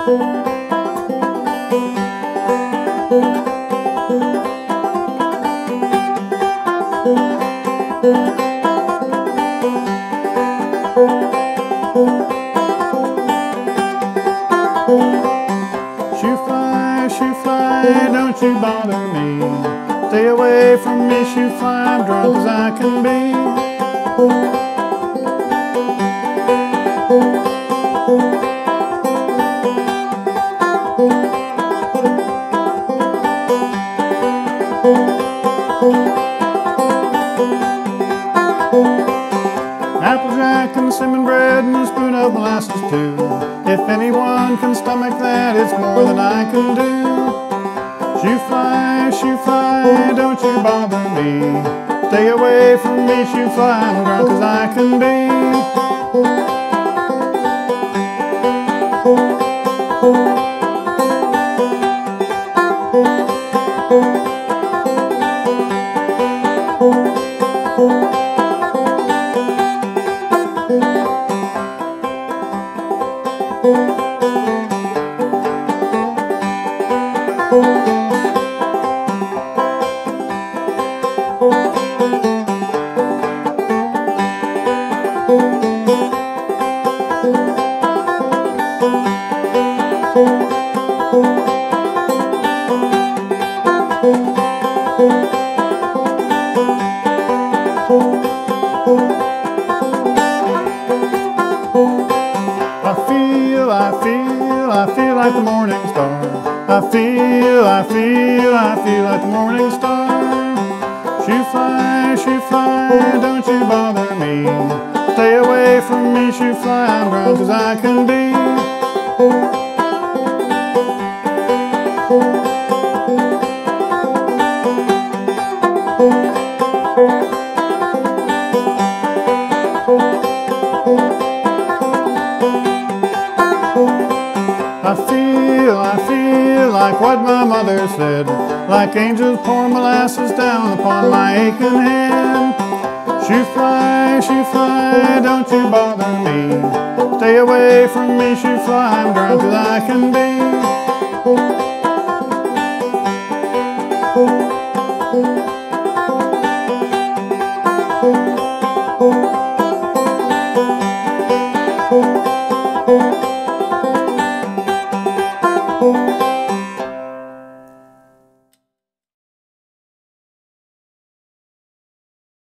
Shoo fly, don't you bother me. Stay away from me, shoo fly, I'm drunk as I can be. Applejack and cinnamon bread and a spoon of molasses too. If anyone can stomach that, it's more than I can do. Shoo fly, don't you bother me. Stay away from me, shoo fly, I'm drunk as I can be. I feel like the morning star. I feel like the morning star. Shoo fly, don't you bother me. Stay away from me, shoo fly, I'm drunk as I can be. I feel like what my mother said, like angels pour molasses down upon my aching head. Shoo fly, don't you bother me. Stay away from me, shoo fly, I'm drunk as I can be.